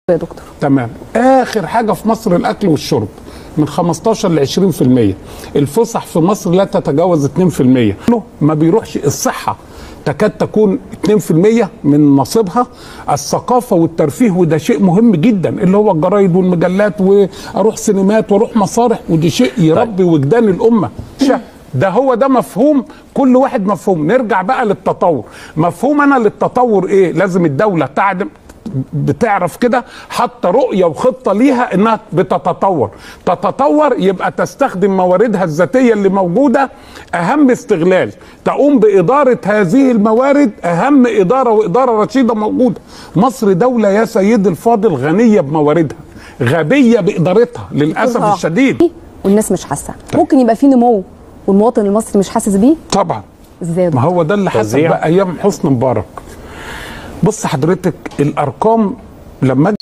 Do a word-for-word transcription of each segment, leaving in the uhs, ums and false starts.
يا دكتور. تمام. اخر حاجه في مصر الاكل والشرب من خمستاشر ل عشرين في المية. الفسح في مصر لا تتجاوز اتنين في المية. ما بيروحش. الصحه تكاد تكون اتنين في المية من نصيبها. الثقافه والترفيه وده شيء مهم جدا، اللي هو الجرايد والمجلات، واروح سينمات واروح مسارح، ودي شيء يربي وجدان الامه. ده هو ده مفهوم كل واحد مفهوم. نرجع بقى للتطور. مفهوم انا للتطور ايه؟ لازم الدوله تعدم بتعرف كده، حتى رؤيه وخطه ليها انها بتتطور. تتطور يبقى تستخدم مواردها الذاتيه اللي موجوده اهم استغلال، تقوم باداره هذه الموارد اهم اداره، واداره رشيده موجوده. مصر دوله يا سيدي الفاضل غنيه بمواردها، غبيه بادارتها للاسف الشديد، والناس مش حاسه. ممكن يبقى في نمو والمواطن المصري مش حاسس بيه؟ طبعا. ازاي؟ ما هو ده اللي حصل بقى ايام حسني مبارك. بص حضرتك الارقام لما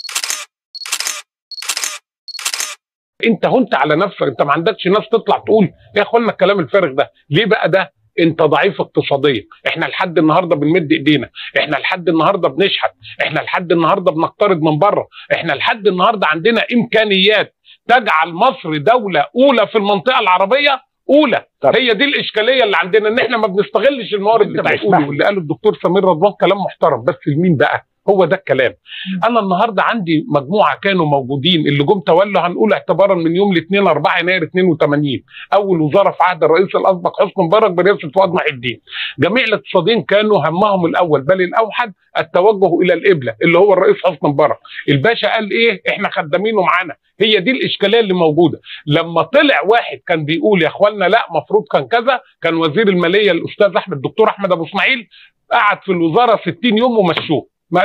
انت هنت على نفسك، انت ما عندكش ناس تطلع تقول يا اخوانا الكلام الفارغ ده ليه بقى؟ ده انت ضعيف اقتصاديا. احنا لحد النهارده بنمد ايدينا، احنا لحد النهارده بنشحت، احنا لحد النهارده بنقترض من بره، احنا لحد النهارده عندنا امكانيات تجعل مصر دوله اولى في المنطقه العربيه. اولى. طب. هي دي الاشكاليه اللي عندنا، ان احنا ما بنستغلش الموارد بتاعتنا. واللي قاله الدكتور سمير رضوان كلام محترم، بس لمين بقى؟ هو ده الكلام. انا النهارده عندي مجموعه كانوا موجودين اللي جم تولوا، هنقول اعتبارا من يوم الاثنين أربعة يناير اتنين وتمانين، اول وزاره في عهد الرئيس الاسبق حسني مبارك برئاسه فؤاد محي الدين. جميع الاقتصاديين كانوا همهم الاول بل الاوحد التوجه الى القبله اللي هو الرئيس حسني مبارك. الباشا قال ايه؟ احنا خدامينه معانا. هي دي الاشكاليه اللي موجوده. لما طلع واحد كان بيقول يا اخوانا لا مفروض كان كذا، كان وزير الماليه الاستاذ احمد الدكتور احمد ابو اسماعيل، قعد في الوزاره ستين يوم ومشوه.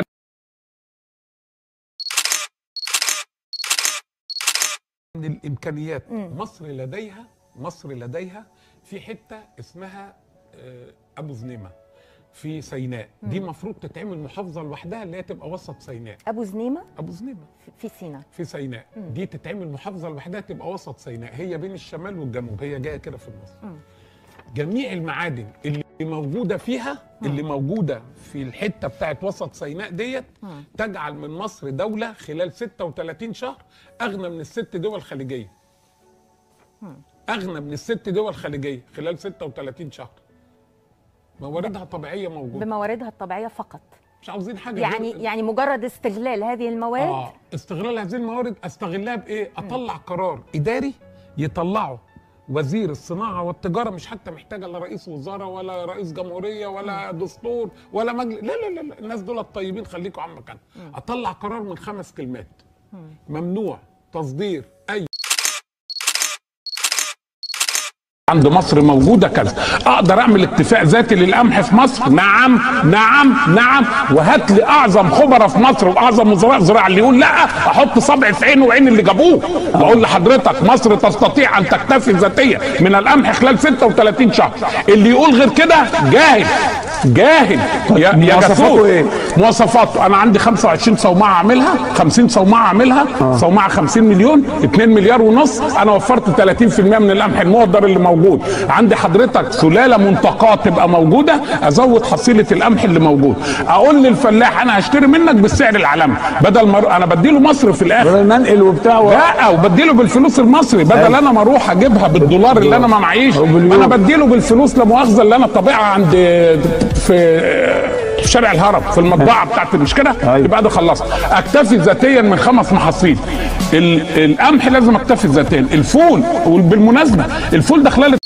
من الامكانيات مصر لديها مصر لديها في حته اسمها ابو زنيمه في سيناء. مم. دي المفروض تتعمل محافظه لوحدها اللي هي تبقى وسط سيناء. ابو زنيمه ابو زنيمه في سيناء في سيناء. مم. دي تتعمل محافظه لوحدها تبقى وسط سيناء، هي بين الشمال والجنوب، هي جايه كده في النص. مم. جميع المعادن اللي موجوده فيها، مم. اللي موجوده في الحته بتاعت وسط سيناء ديت، مم. تجعل من مصر دوله خلال ستة وتلاتين شهر اغنى من الست دول خليجيه. مم. اغنى من الست دول خليجيه خلال ستة وتلاتين شهر. مواردها الطبيعيه موجوده. بمواردها الطبيعيه فقط. مش عاوزين حاجه يعني غير يعني مجرد استغلال هذه الموارد. اه استغلال هذه الموارد. استغلها بايه؟ اطلع قرار اداري يطلعه وزير الصناعه والتجاره، مش حتى محتاجه لا رئيس وزاره ولا رئيس جمهوريه ولا دستور ولا مجلس، لا لا لا, لا. الناس دول الطيبين خليكم عم مكان. اطلع قرار من خمس كلمات: ممنوع تصدير اي عند مصر موجودة كذا. اقدر اعمل اكتفاء ذاتي للقمح في مصر؟ نعم نعم نعم. وهات لي اعظم خبراء في مصر واعظم وزراء زراعه اللي يقول لا احط صبع في عينه وعين اللي جابوه. بقول لحضرتك مصر تستطيع ان تكتفي ذاتيا من القمح خلال ستة وتلاتين شهر. اللي يقول غير كده جاهل جاهل يا يا جسور. ايه مواصفاته؟ انا عندي خمسة وعشرين صومعه اعملها، خمسين صومعه اعملها. آه. صومعه خمسين مليون، اتنين مليار ونص. انا وفرت تلاتين في المية من القمح المهدر اللي موجود. موجود عندي حضرتك سلاله منتقاه تبقى موجوده، ازود حصيله القمح اللي موجود. اقول للفلاح انا هشتري منك بالسعر العالمي، بدل ما انا بديله مصر في الاخر، بدل ما انقل وبتاع لا، وبديله بالفلوس المصري بدل انا ما اروح اجيبها بالدولار اللي انا ما معيش. انا بديله بالفلوس لا مؤاخذه اللي انا طابعها عند في في شارع الهرم في المطبعه بتاعتي، مش كده؟ يبقى ده خلصت. اكتفي ذاتيا من خمس محاصيل. القمح لازم اكتفي ذاتيا. الفول، وبالمناسبه الفول ده خلال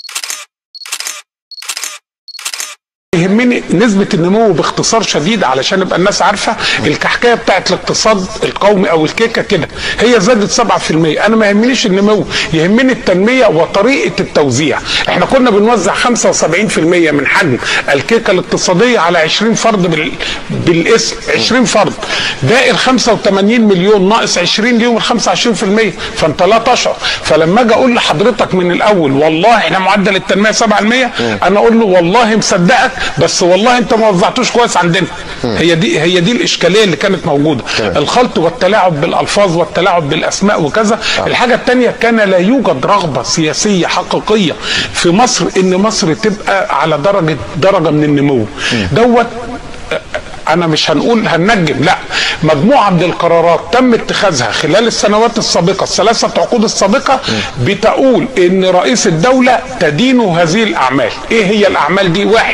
يهمني نسبة النمو باختصار شديد علشان يبقى الناس عارفة الكحكاية بتاعت الاقتصاد القومي او الكيكة كده، هي زادت سبعة في المية. انا ما يهمنيش النمو، يهمني التنمية وطريقة التوزيع. احنا كنا بنوزع خمسة وسبعين في المية من حجم الكيكة الاقتصادية على عشرين فرد بال... بالاسم، عشرين فرد. باقي ال خمسة وتمانين مليون ناقص عشرين ليهم ال خمسة وعشرين في المية، فانت لا تشعر. فلما اجي اقول لحضرتك من الاول والله احنا معدل التنمية سبعة في المية، انا اقول له والله مصدقك، بس والله انت ما وزعتوش كويس عندنا. هي دي هي دي الاشكاليه اللي كانت موجوده، الخلط والتلاعب بالالفاظ والتلاعب بالاسماء وكذا. الحاجه الثانيه كان لا يوجد رغبه سياسيه حقيقيه في مصر ان مصر تبقى على درجه درجه من النمو دوت. انا مش هنقول هننجم، لا، مجموعه من القرارات تم اتخاذها خلال السنوات السابقه، الثلاثه عقود السابقه، بتقول ان رئيس الدوله تدين هذه الاعمال. ايه هي الاعمال دي؟ واحد،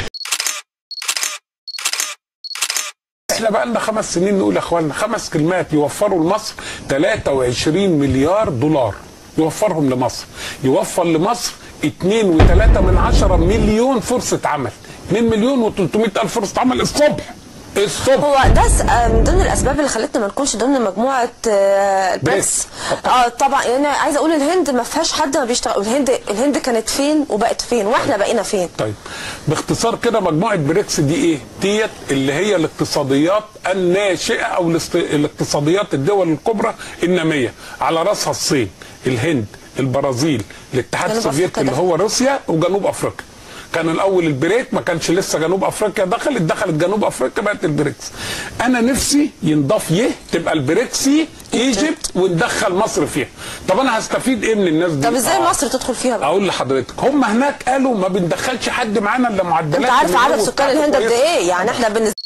احنا بقى لنا خمس سنين نقول يا اخوانا خمس كلمات يوفروا لمصر ثلاثة وعشرين مليار دولار، يوفرهم لمصر، يوفر لمصر اتنين وتلاتة من عشرة مليون فرصة عمل، اتنين مليون وتلتمية الف فرصة عمل الصبح الصبح. هو ده من ضمن الاسباب اللي خلتنا ما نكونش ضمن مجموعه البريكس. اه طبعا، يعني عايزه اقول الهند ما فيهاش حد ما بيشتغل، الهند الهند كانت فين وبقت فين واحنا بقينا فين. طيب باختصار كده مجموعه بريكس دي ايه؟ ديت اللي هي الاقتصاديات الناشئه او الاقتصاديات الدول الكبرى الناميه، على راسها الصين، الهند، البرازيل، الاتحاد السوفيتي اللي هو روسيا، وجنوب افريقيا. كان الاول البريك، ما كانش لسه جنوب افريقيا دخلت، دخلت جنوب افريقيا بقت البريكس. انا نفسي ينضاف يه تبقى البريكسي ايجيبت وندخل مصر فيها. طب انا هستفيد ايه من الناس دي؟ طب ازاي آه. مصر تدخل فيها بقى؟ اقول لحضرتك، هم هناك قالوا ما بندخلش حد معانا الا معدلات. انت عارف عدد سكان الهند قد ايه؟ يعني احنا بالنسبه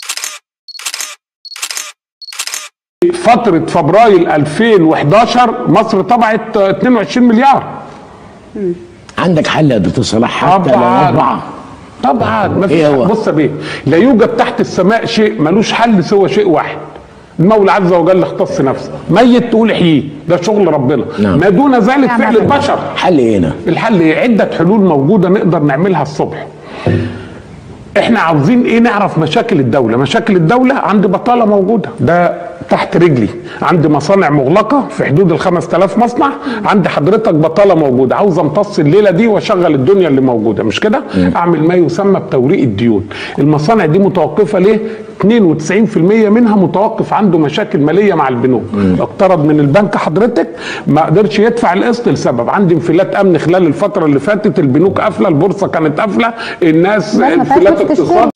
فتره فبراير ألفين وحداشر مصر طبعت اتنين وعشرين مليار. م. عندك حل يا دكتور صلاح حتى لو أربعة؟ طبعا ما إيه فيش. بص يا بيه، لا يوجد تحت السماء شيء ملوش حل سوى شيء واحد، المولى عز وجل اختص نفسه، ميت تقول احييه، ده شغل ربنا. نعم. ما دون ذلك فعل البشر. حل ايه هنا؟ الحل ايه؟ عده حلول موجوده نقدر نعملها الصبح. احنا عاوزين ايه؟ نعرف مشاكل الدوله. مشاكل الدوله عندي بطاله موجوده، ده تحت رجلي، عندي مصانع مغلقه في حدود ال خمسة آلاف مصنع، عندي حضرتك بطاله موجوده، عاوز امتص الليله دي واشغل الدنيا اللي موجوده، مش كده؟ اعمل ما يسمى بتوريق الديون. المصانع دي متوقفه ليه؟ اتنين وتسعين في المية منها متوقف، عنده مشاكل ماليه مع البنوك، اقترض من البنك حضرتك ما قدرش يدفع القسط لسبب عندي انفلات امن خلال الفتره اللي فاتت، البنوك قافله، البورصه كانت قافله، الناس انفلات اقتصاد.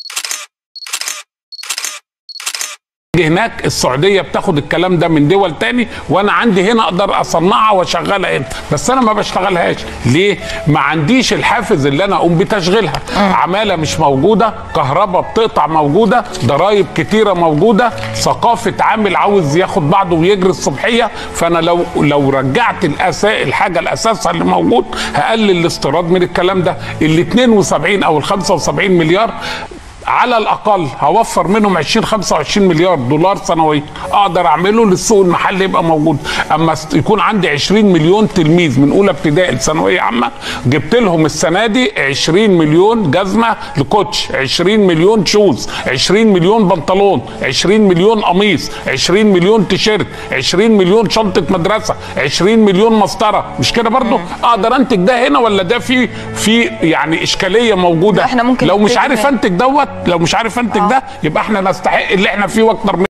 هناك السعوديه بتاخد الكلام ده من دول تاني، وانا عندي هنا اقدر اصنعها واشغلها هنا، بس انا ما بشتغلهاش. ليه؟ ما عنديش الحافز اللي انا اقوم بتشغيلها. عماله مش موجوده، كهرباء بتقطع موجوده، ضرايب كتيره موجوده، ثقافه عامل عاوز ياخد بعضه ويجري الصبحيه. فانا لو لو رجعت الاساس الحاجه الاساسيه اللي موجود، هقلل الاستيراد من الكلام ده. ال اتنين وسبعين او ال خمسة وسبعين مليار على الاقل هوفر منهم عشرين خمسة وعشرين مليار دولار سنويا، اقدر اعمله للسوق المحلي يبقى موجود. اما يكون عندي عشرين مليون تلميذ من اولى ابتدائي لثانويه عامه، جبت لهم السنه دي عشرين مليون جزمه لكوتش، عشرين مليون شوز، عشرين مليون بنطلون، عشرين مليون قميص، عشرين مليون تيشيرت، عشرين مليون شنطه مدرسه، عشرين مليون مسطره. مش كده برضو؟ اقدر انتج ده هنا ولا ده في في يعني اشكاليه موجوده؟ احنا ممكن لو مش عارف انتج دوت، لو مش عارف انتج ده، يبقى احنا نستحق اللي احنا فيه واكتر منه.